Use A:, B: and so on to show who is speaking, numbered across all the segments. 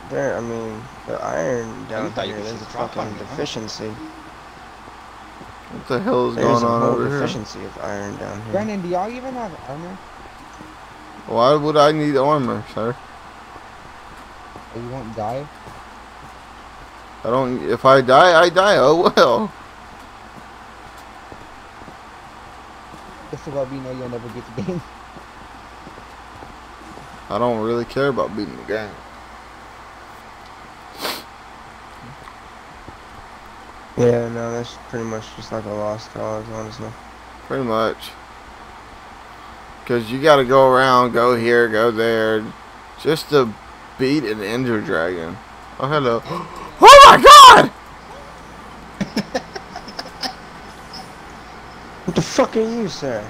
A: There, I mean, the iron down
B: thought you
A: here,
B: could
A: there's a
B: just drop on
A: fucking
B: me, huh?
A: deficiency.
C: What the hell is
A: There's
C: going
A: a
C: on
A: whole
C: over here?
A: deficiency of iron down here.
D: Brandon, do y'all even have armor?
C: Why would I need armor, sir?
D: Or you won't die?
C: I don't. If I die, I die. Oh well.
D: Just about being know you'll never get the game.
C: I don't really care about beating the game.
A: Yeah, no, that's pretty much just like a lost cause, honestly.
C: Pretty much. Because you got to go around, go here, go there, just to beat an Ender Dragon. Oh, hello. Oh my god!
A: What the fuck are you, sir?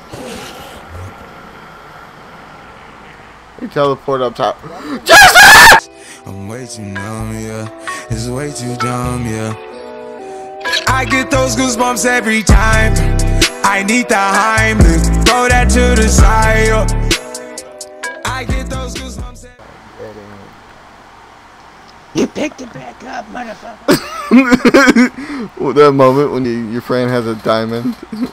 C: He teleported up top. Jesus!
E: I'm way too numb, yeah. It's way too dumb, yeah. I get those goosebumps every time. I need the Heimlich. Throw that to the side. I get those goosebumps every time.
A: You picked it back up, motherfucker.
C: Well, that moment when your friend has a diamond.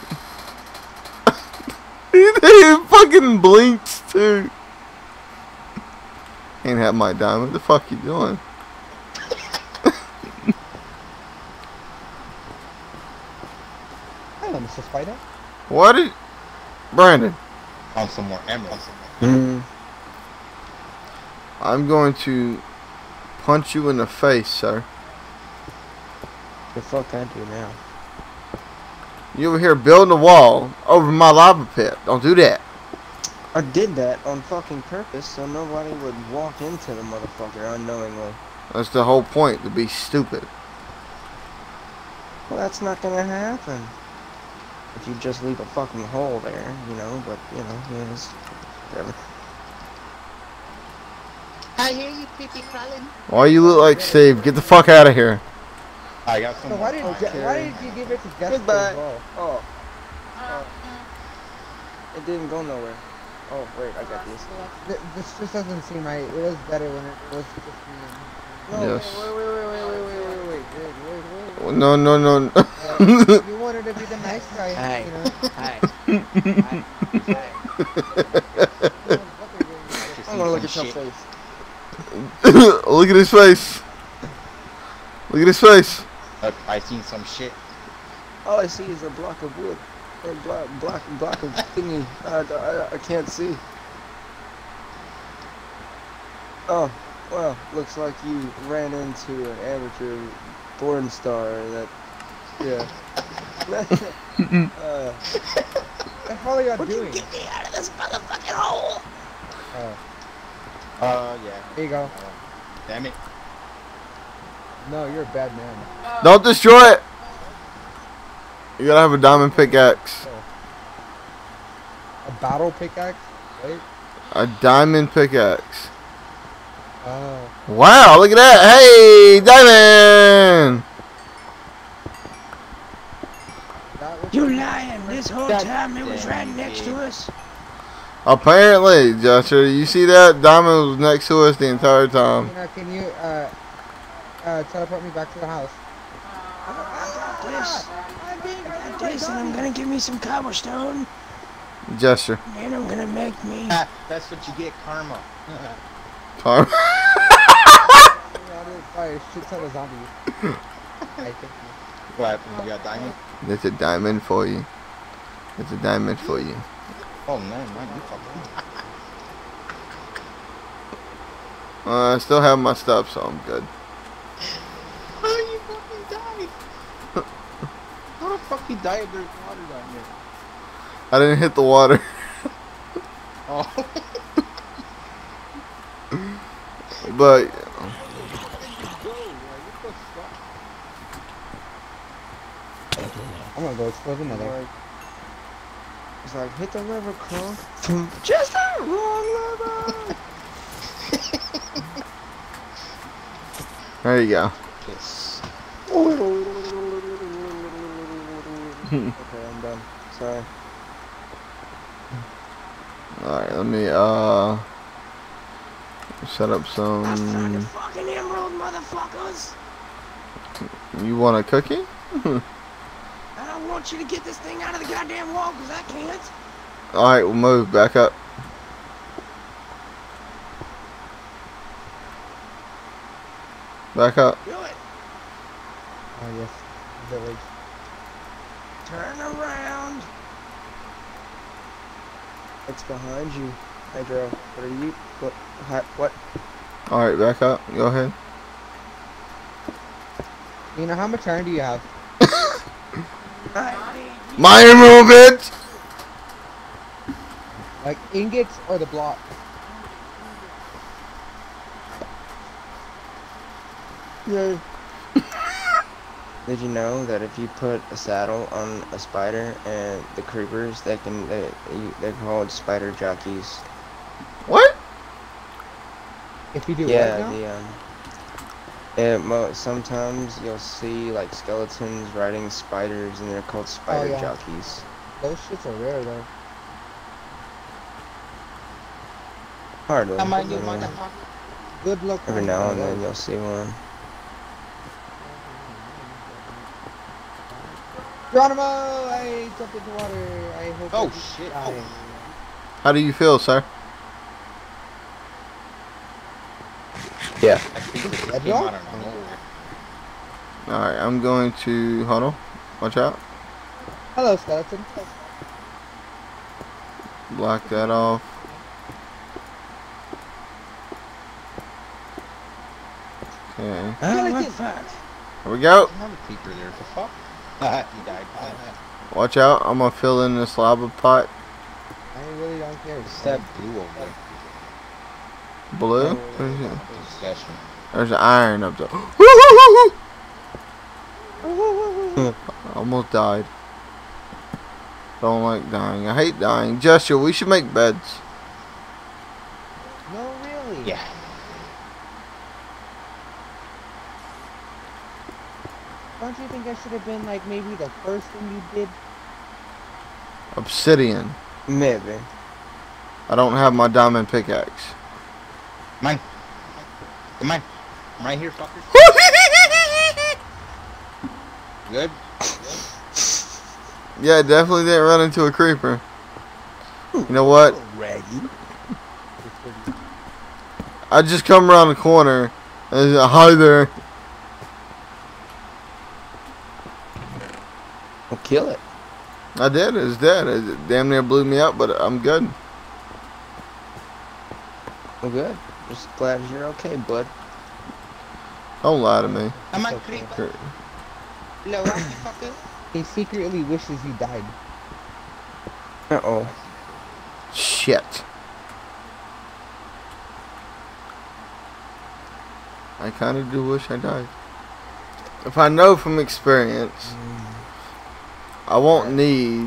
C: he fucking blinks too. Can't have my diamond. What the fuck you doing?
D: Hello, Mr. Spider.
C: What did... Brandon.
B: On some more emeralds.
C: I'm going to punch you in the face, sir.
A: The fuck I do now?
C: You over here building a wall over my lava pit. Don't do that.
A: I did that on fucking purpose so nobody would walk into the motherfucker unknowingly.
C: That's the whole point, to be stupid.
A: Well, that's not gonna happen. If you just leave a fucking hole there, you know, but, you know, yes, whatever.
B: I hear you, creepy crawling.
C: Why you look like Steve? Get the fuck out of here.
B: I got some.
D: So why did you give it to Jessica
A: Goodbye.
D: as well?
A: Oh. It didn't go nowhere. Oh, wait, I got this.
D: This just doesn't seem right. It was better when it was just me and...
A: No,
C: Yes.
A: wait.
C: No.
D: You wanted to be the nice guy,
A: Hi.
D: you know?
A: Hi. I'm gonna look at your face.
C: Look at his face. Look at his face.
B: Look, I seen some shit.
A: All I see is a block of wood. Or a block of thingy. I can't see. Oh, well, looks like you ran into an amateur porn star that, yeah.
D: What the hell are y'all doing?
A: Get me out of this motherfucking hole!
B: Yeah.
D: There you go.
B: Damn it.
D: No, you're a bad man.
C: Don't destroy it. You gotta have a diamond pickaxe.
D: A battle pickaxe? Wait.
C: A diamond pickaxe.
D: Oh.
C: Wow, look at that. Hey, diamond.
A: You lying! This whole time it was right next to us.
C: Apparently, Joshua, you see that? Diamond was next to us the entire time.
D: Can you teleport me back to the house?
A: I got this, and I'm gonna give me some cobblestone,
C: Gesture.
A: and I'm gonna make me.
B: That's what you get, karma.
C: Time.
D: Fire shit ton of zombies. I think.
B: What happened? You got diamond?
C: It's a diamond for you. It's a diamond for you.
B: Oh man, you fucking.
C: I still have my stuff, so I'm good.
B: How you fucking died? How the fuck you die if there's water down here?
C: I didn't hit the water.
B: Oh.
C: But
D: I'm gonna go explode another.
A: It's like, hit the lever, Kronk. Just the wrong lever!
C: there you go.
B: Yes.
A: Okay, I'm done. Sorry.
C: Alright, let me set up some.
A: Fucking emerald motherfuckers!
C: You want a cookie?
A: I don't want you to get this thing out of the goddamn wall, because I can't.
C: Alright, we'll move. Back up. Back up.
A: Do it.
D: Oh yes, village.
A: Turn around. It's behind you, Hydro. What are you? What?
C: Alright, back up. Go ahead.
D: You know how much iron do you have?
C: My emerald, bitch!
D: Like ingots or the block?
A: Yay. Did you know that if you put a saddle on a spider and the creepers, they're called spider jockeys?
C: What?
D: If you do
A: Yeah,
D: what now?
A: sometimes you'll see like skeletons riding spiders, and they're called spider
D: yeah.
A: jockeys.
D: Those shits are rare though.
A: Hardly.
B: Come on, you
A: but,
B: motherfucker.
D: Good luck.
A: every now and then you'll see one.
D: Geronimo! I jumped into water. I hope.
B: Oh,
D: I just
B: shit.
D: die.
C: How do you feel, sir?
A: Yeah.
B: I think it
D: That
B: came
D: dog?
B: out of nowhere.
C: Alright, I'm going to. Hold on. Watch out.
D: Hello, skeleton.
C: Block that off. Okay.
D: Skeleton!
C: Here we go.
B: Another creeper there. The fuck? He died.
C: Watch out. I'm going to fill in this lava pot.
D: I really don't care.
B: That blue over there.
C: Blue?
B: Discussion.
C: There's an iron up there. Almost died. Don't like dying. I hate dying. Gesture, we should make beds.
D: No, really?
B: Yeah.
D: Don't you think I should have been like maybe the first thing you did?
C: Obsidian.
A: Maybe.
C: I don't have my diamond pickaxe.
B: Come on. Come on. I'm right here, fuckers. Good?
C: Yeah, definitely didn't run into a creeper. You know what?
A: Raggy.
C: I just come around the corner and there's a hi there.
A: Well, kill it.
C: I did. It's dead. It damn near blew me up, but I'm good.
A: Well, good. Just glad you're okay, bud.
C: Don't lie to me.
B: Come on,
D: It's okay.
B: creeper. Hello, fucker.
D: He secretly wishes he died.
A: Uh-oh.
C: Shit. I kind of do wish I died. If I know from experience, I won't need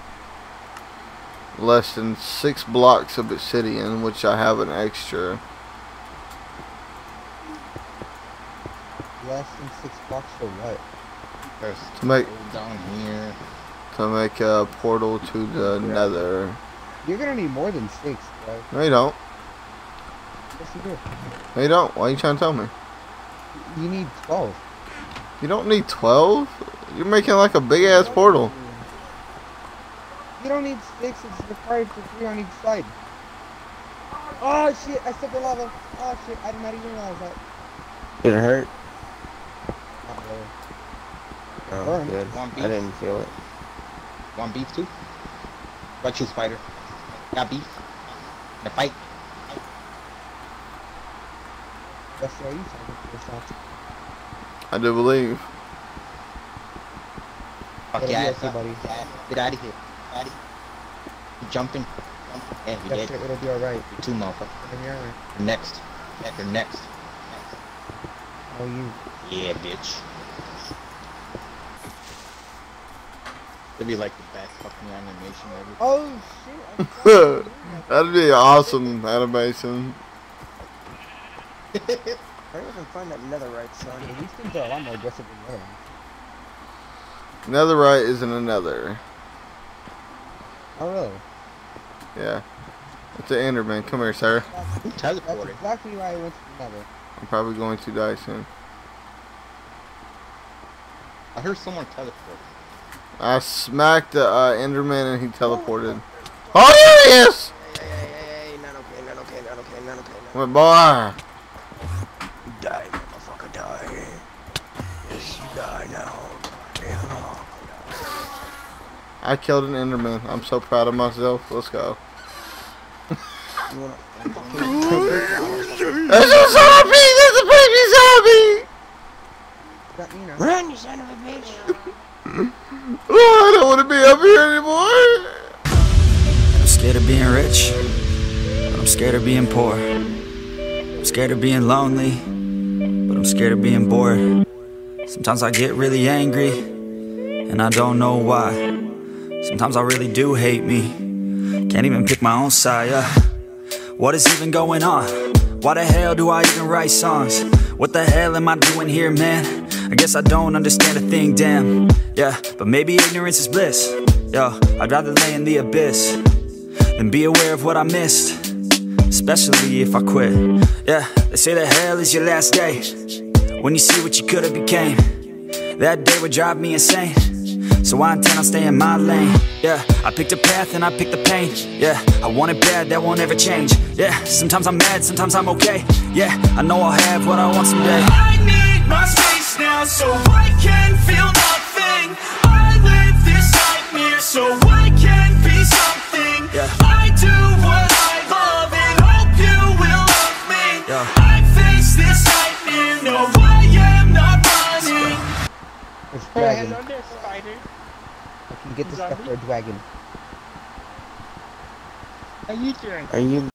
C: less than 6 blocks of obsidian, which I have an extra.
D: Less than 6 blocks for what?
B: There's
C: To make
B: down here.
C: a portal to the nether.
D: You're gonna need more than 6, bro.
C: No, you don't.
D: Yes, you do.
C: No, you don't. Why are you trying to tell me?
D: You need 12.
C: You don't need 12? You're making like a big ass portal.
D: You don't need 6, it's required for 3 on each side. Oh shit, I stepped in lava. Oh shit, I did not even realize that.
A: Did it hurt?
D: Not really.
A: Oh,
D: Burn.
A: good.
B: Want beef?
A: I didn't feel it.
B: Want beef too? What you, spider? Got beef? The fight?
D: That's why you said it first off.
C: I do believe.
B: Fuck
D: It'll
B: yeah,
D: be okay, buddy.
B: Get out of here. You jumping? Yeah, you
D: Yes,
B: did.
D: sir, it'll be alright.
B: You too, motherfucker.
D: It'll be alright.
B: You're next. You're next.
D: Oh, you.
B: Yeah, bitch. It'd be like the best fucking animation ever.
D: Oh shit. I'm sorry.
C: That'd be an awesome animation.
A: Hurry up and find that netherite, son.
D: Okay, these things are a lot more aggressive than the
C: Netherite isn't a nether.
D: Oh really?
C: Yeah. It's an Enderman. Come here, sir.
B: Who
D: That's
B: teleported?
D: exactly why I went to the nether.
C: I'm probably going to die soon.
B: I heard someone teleport.
C: I smacked the Enderman and he teleported. Oh, there he is!
A: Hey, not okay, not okay, not okay, not okay.
C: My boy.
A: Die, motherfucker, die. Yes, you die now. Yeah.
C: I killed an Enderman. I'm so proud of myself. Let's go.
A: You wanna...
C: There's a zombie! There's a baby zombie!
D: Got me now.
A: Run, you son of a bitch!
C: Oh, I don't want to be up here anymore.
E: I'm scared of being rich, but I'm scared of being poor. I'm scared of being lonely, but I'm scared of being bored. Sometimes I get really angry, and I don't know why. Sometimes I really do hate me, can't even pick my own side, yeah. What is even going on? Why the hell do I even write songs? What the hell am I doing here, man? I guess I don't understand a thing, damn. Yeah, but maybe ignorance is bliss. Yo, I'd rather lay in the abyss than be aware of what I missed, especially if I quit. Yeah, they say that hell is your last day, when you see what you could've became. That day would drive me insane, so I intend on staying in my lane. Yeah, I picked a path and I picked the pain. Yeah, I want it bad, that won't ever change. Yeah, sometimes I'm mad, sometimes I'm okay. Yeah, I know I'll have what I want someday. I need my space now, so I can feel nothing. I live this nightmare, so I can be something. Yeah, I do what I love and hope you will love me. Yeah, I face this nightmare, no, I am not running.
D: It's dragon.
B: Hello there, spider.
D: I can get this stuff for a dragon.
B: How you doing?
A: Are you